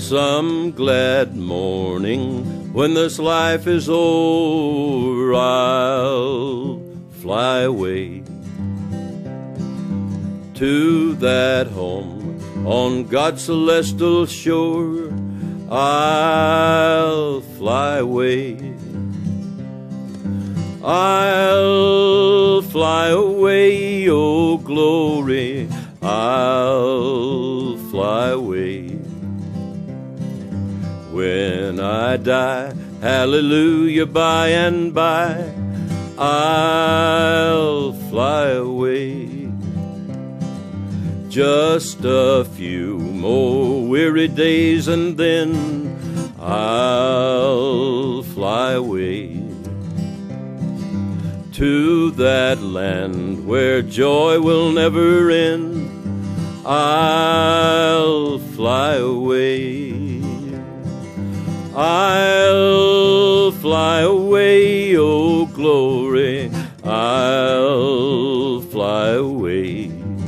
Some glad morning when this life is over, I'll fly away to that home on God's celestial shore. I'll fly away. I'll fly away, oh glory, I'll fly away. When I die, hallelujah, by and by, I'll fly away. Just a few more weary days and then I'll fly away to that land where joy will never end. I'll fly away. I'll fly away, oh glory, I'll fly away.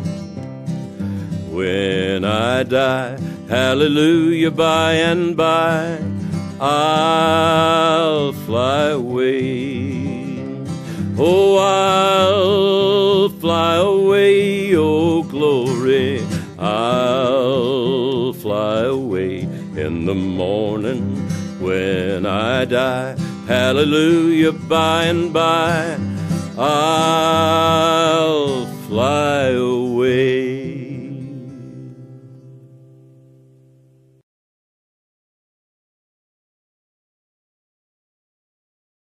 When I die, hallelujah, by and by, I'll fly away. Oh, I'll fly away, oh glory, I'll fly away. In the morning when I die, hallelujah, by and by, I'll fly away.